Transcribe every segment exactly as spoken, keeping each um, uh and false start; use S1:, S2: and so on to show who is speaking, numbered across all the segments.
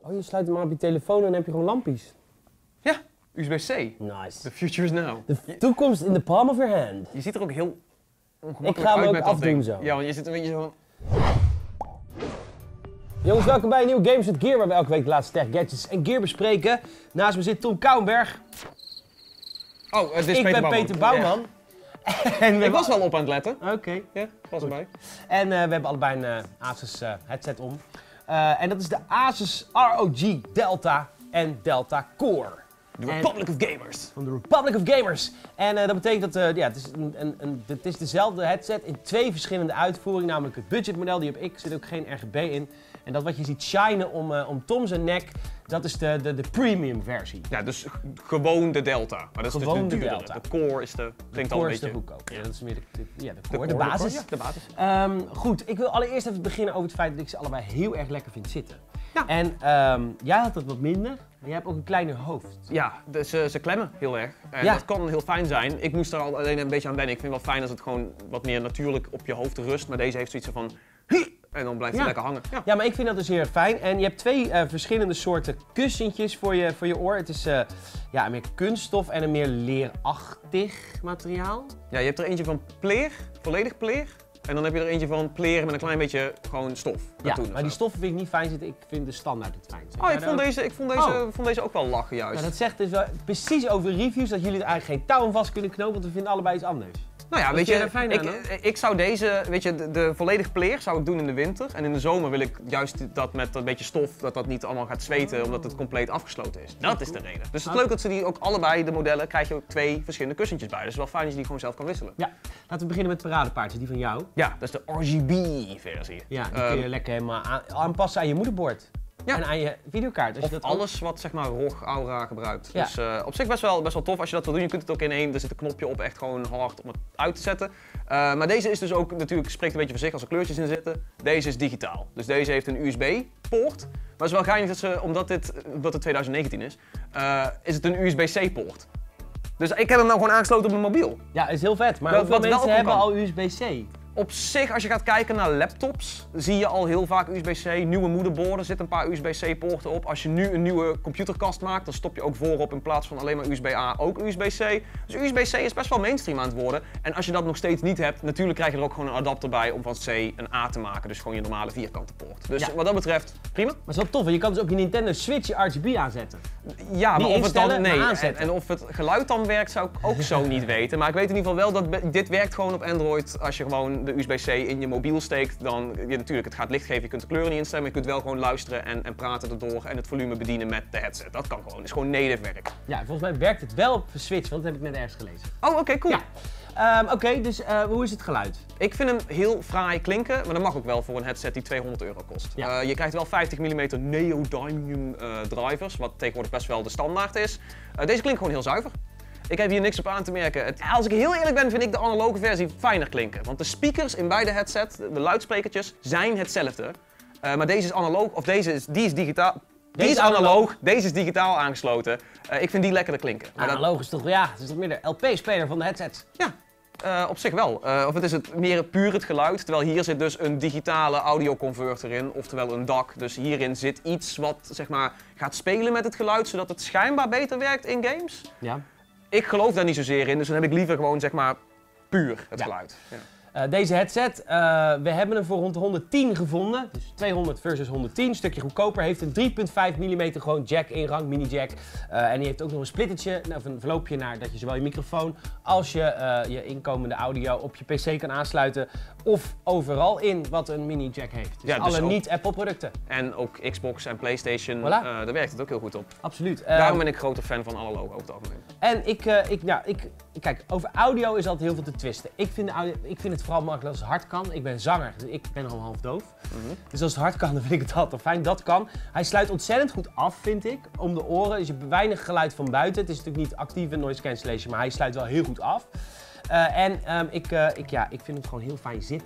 S1: Oh, je sluit hem aan op je telefoon en dan heb je gewoon lampjes.
S2: Ja, U S B C.
S1: Nice.
S2: The future is now.
S1: De toekomst in the palm of your hand.
S2: Je ziet er ook heel ongemakkelijk
S1: Ik ga hem
S2: uit
S1: ook
S2: met dat
S1: afdoen
S2: ding.
S1: zo.
S2: Ja, want je zit een beetje zo...
S1: Jongens, welkom bij een nieuwe Games with Gear, waar we elke week de laatste tech, gadgets en gear bespreken. Naast me zit Tom Kouwenberg.
S2: Oh, uh, dit is
S1: Ik
S2: Peter
S1: ben
S2: Bouwman.
S1: Peter Bouwman.
S2: Ja.
S1: En we
S2: Ik was wel op aan het letten.
S1: Oké.
S2: Ja, was erbij.
S1: En uh, we hebben allebei een uh, Asus uh, headset om. Uh, en dat is de Asus R O G Delta en Delta Core.
S2: The Republic of Gamers.
S1: Van de Republic of Gamers. En uh, dat betekent dat uh, ja, het, is een, een, een, het is dezelfde headset in twee verschillende uitvoeringen. Namelijk het budgetmodel, die heb ik, zit ook geen R G B in. En dat wat je ziet shinen om, uh, om Tom zijn nek, dat is de, de, de premium versie.
S2: Ja, dus gewoon de Delta. Maar dat is
S1: Gewoon
S2: dus de
S1: de
S2: duurdere.
S1: Delta.
S2: De Core is de... Klinkt al een
S1: core is
S2: beetje...
S1: de goedkoop. Ja, dat is meer de, de, ja, de,
S2: De,
S1: core, de,
S2: core,
S1: basis.
S2: ja, de basis.
S1: Um, goed, ik wil allereerst even beginnen over het feit dat ik ze allebei heel erg lekker vind zitten.
S2: Ja.
S1: En um, jij had het wat minder, maar jij hebt ook een kleiner hoofd.
S2: Ja, dus, uh, ze klemmen heel erg. En
S1: Ja.
S2: dat kan heel fijn zijn. Ik moest er al alleen een beetje aan wennen. Ik vind het wel fijn als het gewoon wat meer natuurlijk op je hoofd rust. Maar deze heeft zoiets van... En dan blijft hij
S1: Ja.
S2: lekker hangen. Ja.
S1: Ja, maar ik vind dat dus heel erg fijn. En je hebt twee uh, verschillende soorten kussentjes voor je, voor je oor. Het is uh, ja, een meer kunststof en een meer leerachtig materiaal.
S2: Ja, je hebt er eentje van pleer, volledig pleer. En dan heb je er eentje van pleer met een klein beetje gewoon stof.
S1: Ja,
S2: Katoen of
S1: maar die
S2: zo.
S1: stoffen vind ik niet fijn zitten. Ik vind de standaard het fijnst.
S2: Oh, ik vond, deze, ik vond, deze,
S1: Oh.
S2: vond deze ook wel lachen juist.
S1: Nou, dat zegt dus wel precies over reviews dat jullie er eigenlijk geen touw aan vast kunnen knopen, want we vinden allebei iets anders.
S2: Nou ja,
S1: Wat
S2: weet
S1: vind
S2: je,
S1: jij er fijn
S2: ik,
S1: aan,
S2: ik, ik zou deze, weet je, de, de volledig pleer zou ik doen in de winter. En in de zomer wil ik juist dat met dat beetje stof, dat dat niet allemaal gaat zweten, omdat het compleet afgesloten is. Dat is de reden. Dus het is leuk dat ze die ook allebei, de modellen, krijg je ook twee verschillende kussentjes bij. Dus het is wel fijn als je die gewoon zelf kan wisselen.
S1: Ja, laten we beginnen met het paradepaardje, die van jou.
S2: Ja, dat is de R G B-versie.
S1: Ja, die kun je lekker helemaal aan, aanpassen aan je moederbord.
S2: Ja.
S1: En aan je videokaart. Als
S2: Of
S1: je dat ook-
S2: alles wat zeg maar R O G Aura gebruikt.
S1: Ja.
S2: Dus uh, op zich best wel, best wel tof als je dat wil doen. Je kunt het ook in één, er zit een knopje op echt gewoon hard om het uit te zetten. Uh, maar deze is dus ook natuurlijk, spreekt een beetje voor zich als er kleurtjes in zitten. Deze is digitaal. Dus deze heeft een U S B-poort. Maar het is wel geinig dat ze, omdat dit, omdat het twintig negentien is, uh, is het een U S B C-poort. Dus ik heb hem nou gewoon aangesloten op mijn mobiel.
S1: Ja, is heel vet. Maar
S2: Wat-
S1: hoeveel
S2: wat wel
S1: mensen
S2: ook
S1: hebben
S2: kan.
S1: al U S B C?
S2: Op zich, als je gaat kijken naar laptops, zie je al heel vaak U S B C. Nieuwe moederborden zitten een paar U S B C-poorten op. Als je nu een nieuwe computerkast maakt, dan stop je ook voorop in plaats van alleen maar U S B A ook U S B C. Dus U S B C is best wel mainstream aan het worden. En als je dat nog steeds niet hebt, natuurlijk krijg je er ook gewoon een adapter bij om van C een A te maken. Dus gewoon je normale vierkante poort. Dus
S1: Ja.
S2: wat dat betreft, prima.
S1: Maar het is wel tof, want je kan dus op je Nintendo Switch je R G B aanzetten.
S2: Ja,
S1: Niet
S2: maar of het dan,
S1: instellen,
S2: nee,
S1: maar
S2: en,
S1: aanzetten.
S2: en of het geluid dan werkt, zou ik ook zo niet weten. Maar ik weet in ieder geval wel dat be- dit werkt gewoon op Android. Als je gewoon de U S B C in je mobiel steekt, dan, ja, natuurlijk, het gaat licht geven, je kunt de kleuren niet instellen, maar je kunt wel gewoon luisteren en, en praten erdoor en het volume bedienen met de headset. Dat kan gewoon, het is gewoon native werk.
S1: Ja, volgens mij werkt het wel op de Switch, want dat heb ik net ergens gelezen.
S2: Oh, oké, cool.
S1: Ja. Um, Oké, dus uh, hoe is het geluid?
S2: Ik vind hem heel fraai klinken, maar dat mag ook wel voor een headset die tweehonderd euro kost.
S1: Ja.
S2: Uh, je krijgt wel vijftig millimeter neodymium uh, drivers, wat tegenwoordig best wel de standaard is. Uh, deze klinkt gewoon heel zuiver. Ik heb hier niks op aan te merken. Het, als ik heel eerlijk ben, vind ik de analoge versie fijner klinken. Want de speakers in beide headsets, de, de luidsprekertjes, zijn hetzelfde. Uh, maar deze is analoog, of deze is, die is digitaal. Die
S1: Deze
S2: is
S1: is
S2: analoog,
S1: analoog.
S2: deze is digitaal aangesloten. Uh, ik vind die lekkerder klinken. Maar dat-
S1: Analoog is toch, ja, het is toch meer de L P-speler van de headset.
S2: ja, uh, op zich wel. Uh, of het is het meer puur het geluid, terwijl hier zit dus een digitale audioconverter in, oftewel een D A C. Dus hierin zit iets wat zeg maar gaat spelen met het geluid, zodat het schijnbaar beter werkt in games.
S1: Ja.
S2: Ik geloof daar niet zozeer in, dus dan heb ik liever gewoon zeg maar puur het
S1: Ja.
S2: geluid. Ja.
S1: Uh, deze headset, uh, we hebben hem voor rond de honderdtien gevonden. Dus tweehonderd versus honderdtien, een stukje goedkoper. Heeft een drie komma vijf millimeter gewoon jack ingang, mini jack. Uh, en die heeft ook nog een splittertje, of een verloopje naar dat je zowel je microfoon als je, uh, je inkomende audio op je P C kan aansluiten. Of overal in wat een mini jack heeft. Dus
S2: Ja, dus
S1: alle
S2: ook-
S1: niet-Apple producten.
S2: En ook Xbox en PlayStation,
S1: Voilà.
S2: uh, daar werkt het ook heel goed op.
S1: Absoluut. Uh,
S2: Daarom ben ik grote fan van analoog over het algemeen.
S1: En ik, uh, ik, ja, ik, kijk, over audio is altijd heel veel te twisten. Ik vind, de audio, ik vind het vooral makkelijk als het hard kan. Ik ben zanger, dus ik ben al half doof.
S2: Mhm.
S1: Dus als het hard kan, dan vind ik het altijd fijn. Dat kan. Hij sluit ontzettend goed af, vind ik, om de oren. Dus je hebt weinig geluid van buiten. Het is natuurlijk niet actieve noise cancellation, maar hij sluit wel heel goed af. Uh, en um, ik, uh, ik, ja, ik vind het gewoon heel fijn zitten.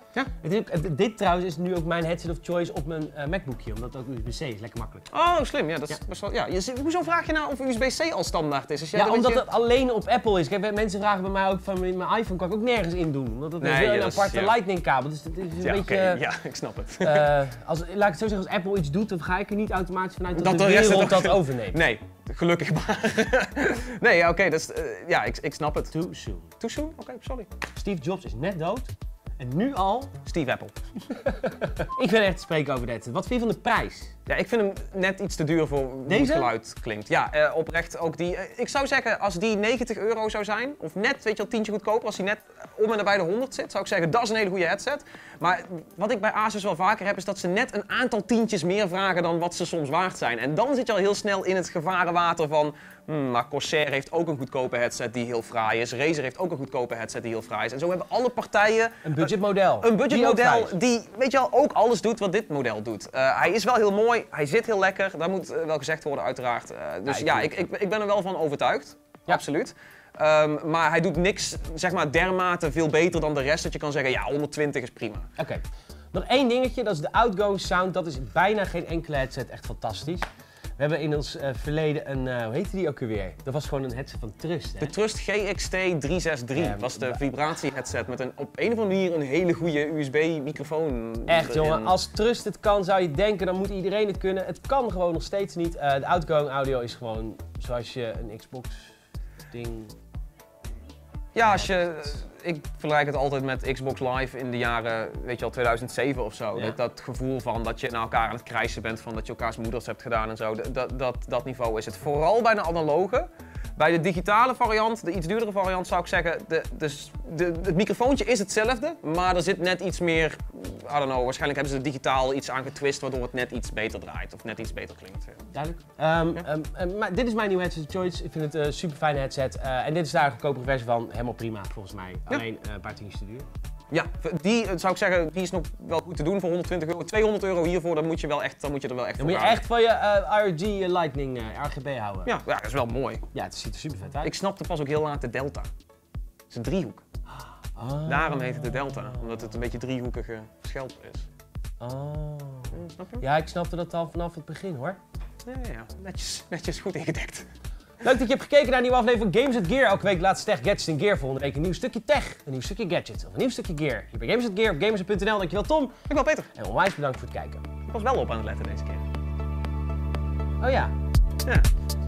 S2: Ja.
S1: Het is ook, dit trouwens is nu ook mijn headset of choice op mijn uh, MacBookje, omdat het ook U S B C is. Lekker makkelijk.
S2: Oh, slim. Ja, dat is
S1: Ja.
S2: best wel... Ja. Je, hoezo vraag je nou of U S B C al standaard is? Als jij
S1: Ja,
S2: er
S1: omdat
S2: je...
S1: het alleen op Apple is. Kijk, mensen vragen bij mij ook van mijn iPhone kan ik ook nergens in doen. Omdat het
S2: Nee,
S1: is wel
S2: ja,
S1: een
S2: dat is-
S1: aparte
S2: ja.
S1: lightning kabel. Dus het is een
S2: Ja,
S1: beetje...
S2: oké. Ja, ik snap het.
S1: Uh, als, laat ik het zo zeggen, als Apple iets doet, dan ga ik er niet automatisch vanuit dat,
S2: Dat
S1: de
S2: de rest
S1: wereld
S2: het
S1: dat
S2: ook-
S1: overneemt.
S2: Nee, gelukkig maar. Nee, ja, oké, dat is... uh, ja, ik, ik snap het.
S1: Too soon.
S2: Too soon? Oké, sorry.
S1: Steve Jobs is net dood. En nu al...
S2: Steve Apple.
S1: Ik ben echt te spreken over dit. Wat vind je van de prijs?
S2: Ja, ik vind hem net iets te duur voor hoe
S1: Deze?
S2: het geluid klinkt. Ja, eh, oprecht ook die... eh, ik zou zeggen, als die negentig euro zou zijn, of net, weet je wel, tientje goedkoper, als die net om en nabij de honderd zit, zou ik zeggen, dat is een hele goede headset. Maar wat ik bij Asus wel vaker heb, is dat ze net een aantal tientjes meer vragen dan wat ze soms waard zijn. En dan zit je al heel snel in het gevarenwater van, hmm, maar Corsair heeft ook een goedkope headset die heel fraai is. Razer heeft ook een goedkope headset die heel fraai is. En zo hebben alle partijen
S1: Een budgetmodel.
S2: een
S1: Die ook
S2: budgetmodel
S1: vrij is.
S2: die, weet je wel, ook alles doet wat dit model doet. Uh, hij is wel heel mooi, hij zit heel lekker, dat moet uh, wel gezegd worden uiteraard. Uh, dus
S1: Ja,
S2: ja,
S1: ik
S2: ik, ik, ik ben er wel van overtuigd,
S1: Ja.
S2: absoluut. Um, maar hij doet niks, zeg maar, dermate veel beter dan de rest dat je kan zeggen, ja, honderdtwintig is prima.
S1: Oké. Okay. Nog één dingetje, dat is de outgoing sound. Dat is bijna geen enkele headset echt fantastisch. We hebben in ons uh, verleden een, uh, hoe heette die ook alweer? Dat was gewoon een headset van Trust, hè?
S2: De Trust G X T driehonderdzesentachtig
S1: Ja,
S2: was de
S1: maar-
S2: vibratie headset met een, op een of andere manier een hele goede U S B microfoon.
S1: Echt
S2: erin.
S1: jongen, als Trust het kan, zou je denken, dan moet iedereen het kunnen. Het kan gewoon nog steeds niet. Uh, de outgoing audio is gewoon zoals je een Xbox ding...
S2: Ja, als je, ik vergelijk het altijd met Xbox Live in de jaren, weet je wel, tweeduizend zeven of zo.
S1: Ja.
S2: Dat, dat gevoel van dat je naar elkaar aan het krijsen bent, van dat je elkaars moeders hebt gedaan en zo. Dat, dat, dat niveau is het. Vooral bij de analoge. Bij de digitale variant, de iets duurdere variant, zou ik zeggen, de, dus de, het microfoontje is hetzelfde, maar er zit net iets meer, I don't know, waarschijnlijk hebben ze er digitaal iets aan getwist, waardoor het net iets beter draait of net iets beter klinkt.
S1: Duidelijk. Um, um, um, maar dit is mijn nieuwe headset choice. Ik vind het een super fijne headset. Uh, en dit is daar een goedkopere versie van. Helemaal prima volgens mij.
S2: Ja.
S1: Alleen uh, een paar tientjes te duur.
S2: Ja, die eh, zou ik zeggen, die is nog wel goed te doen voor honderdtwintig euro. tweehonderd euro hiervoor, dan moet je, wel echt, dan moet je er wel echt
S1: Dan
S2: voor
S1: moet je
S2: gaan.
S1: echt van je uh, R G uh, Lightning uh, R G B houden.
S2: Ja, ja, dat is wel mooi.
S1: Ja, het ziet er super vet uit.
S2: Ik snapte pas ook heel laat de delta. Het is een driehoek.
S1: Oh.
S2: Daarom heet het de delta, omdat het een beetje driehoekige schelp is.
S1: Oh.
S2: Hm, snap je?
S1: Ja, ik snapte dat al vanaf het begin hoor.
S2: Ja, ja, ja. Netjes, netjes goed ingedekt.
S1: Leuk dat je hebt gekeken naar een nieuwe aflevering van Games at Gear. Elke week laatste tech, gadgets en gear. Volgende week een nieuw stukje tech, een nieuw stukje gadgets of een nieuw stukje gear. Hier bij Games at Gear op gamers punt n l. Dankjewel Tom.
S2: Dankjewel Peter.
S1: En onwijs bedankt voor het kijken.
S2: Ik was wel op aan het letten deze keer.
S1: Oh ja.
S2: Ja.